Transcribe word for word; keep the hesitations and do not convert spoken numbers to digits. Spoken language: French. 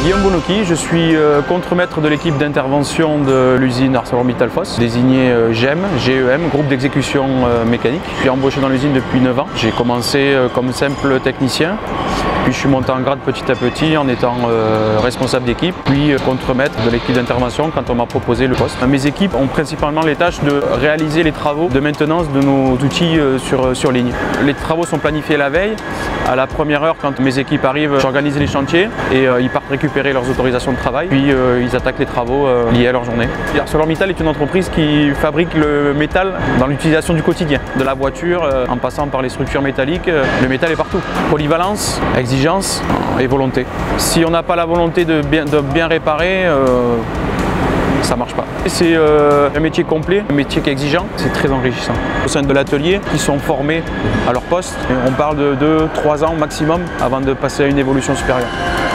Guillaume Bonocchi, je suis contremaître de l'équipe d'intervention de l'usine ArcelorMittal Fos, désigné G E M, G E M, groupe d'exécution mécanique. Je suis embauché dans l'usine depuis neuf ans. J'ai commencé comme simple technicien, puis je suis monté en grade petit à petit en étant responsable d'équipe, puis contremaître de l'équipe d'intervention quand on m'a proposé le poste. Mes équipes ont principalement les tâches de réaliser les travaux de maintenance de nos outils sur, sur ligne. Les travaux sont planifiés la veille. À la première heure, quand mes équipes arrivent, j'organise les chantiers et euh, ils partent récupérer leurs autorisations de travail, puis euh, ils attaquent les travaux euh, liés à leur journée. ArcelorMittal est une entreprise qui fabrique le métal dans l'utilisation du quotidien, de la voiture euh, en passant par les structures métalliques. Euh, le métal est partout. Polyvalence, exigence et volonté. Si on n'a pas la volonté de bien, de bien réparer, euh, ça marche pas. C'est euh, un métier complet, un métier qui est exigeant, c'est très enrichissant. Au sein de l'atelier, ils sont formés à leur poste. On parle de deux trois ans maximum avant de passer à une évolution supérieure.